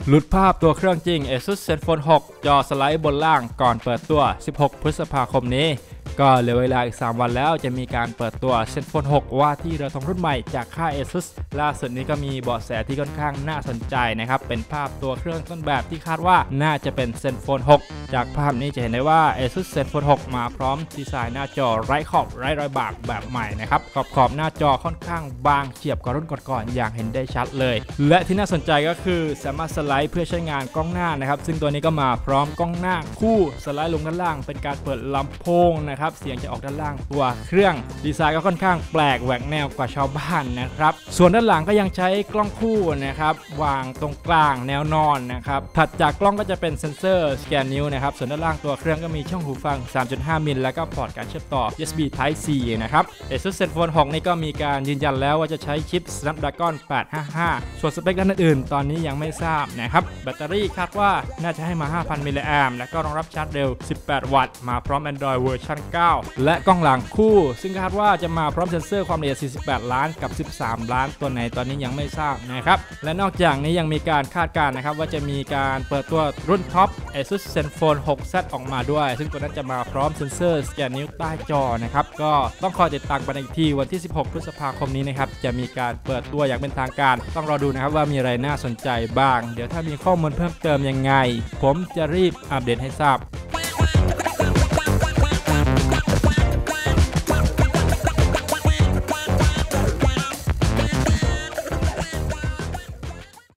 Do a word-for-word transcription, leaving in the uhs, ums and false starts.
หลุดภาพตัวเครื่องจริง Asus Zenfone หกจอสไลด์บนล่างก่อนเปิดตัวสิบหกพฤษภาคมนี้ก็เหลือเวลาอีกสามวันแล้วจะมีการเปิดตัว Zenfone หกว่าที่เรือธงรุ่นใหม่จากค่าย Asus ล่าสุดนี้ก็มีเบาะแสที่ค่อนข้างน่าสนใจนะครับเป็นภาพตัวเครื่องต้นแบบที่คาดว่าน่าจะเป็น Zenfone หกจากภาพนี้จะเห็นได้ว่า Asus Zenfone หกมาพร้อมดีไซน์หน้าจอไร้ขอบไร้รอยบากแบบใหม่นะครับขอบขอบหน้าจอค่อนข้างบางเฉียบกว่ารุ่นก่อนๆอย่างเห็นได้ชัดเลยและที่น่าสนใจก็คือสามารถสไลด์เพื่อใช้งานกล้องหน้านะครับซึ่งตัวนี้ก็มาพร้อมกล้องหน้าคู่สไลด์ลงด้านล่างเป็นการเปิดลำโพงนะครับเสียงจะออกด้านล่างตัวเครื่องดีไซน์ก็ค่อนข้างแปลกแหวกแนวกว่าชาวบ้านนะครับส่วนด้านหลังก็ยังใช้กล้องคู่นะครับวางตรงกลางแนวนอนนะครับถัดจากกล้องก็จะเป็นเซ็นเซอร์สแกนนิ้วนะครับส่วนด้านล่างตัวเครื่องก็มีช่องหูฟัง สามจุดห้า มิลแล้วก็พอร์ตการเชื่อมต่อ ยู เอส บี Type C นะครับ Asus Zenfone หกนี่ก็มีการยืนยันแล้วว่าจะใช้ชิป Snapdragon แปดห้าห้าส่วนสเปคด้านอื่นๆตอนนี้ยังไม่ทราบนะครับแบตเตอรี่คาดว่าน่าจะให้มา ห้าพัน มิลลิแอมป์แล้วก็รองรับชาร์จเร็วสิบแปดวัตต์มาพร้อม Android เวอร์ชันเก้าและกล้องหลังคู่ซึ่งคาดว่าจะมาพร้อมเซ็นเซอร์ความละเอียดสี่สิบแปดล้านกับสิบสามล้านตัวไหนตอนนี้ยังไม่ทราบนะครับและนอกจากนี้ยังมีการคาดการณ์นะครับว่าจะมีการเปิดตัวรุ่นท็อป Asus Zenfone หก แซด ออกมาด้วยซึ่งตัวนั้นจะมาพร้อมเซ็นเซอร์สแกนนิ้วใต้จอนะครับก็ต้องคอยติดตามกันอีกทีวันที่สิบหกพฤษภาคมนี้นะครับจะมีการเปิดตัวอย่างเป็นทางการต้องรอดูนะครับว่ามีอะไรน่าสนใจบ้างเดี๋ยวถ้ามีข้อมูลเพิ่มเติมยังไงผมจะรีบอัปเดตให้ทราบ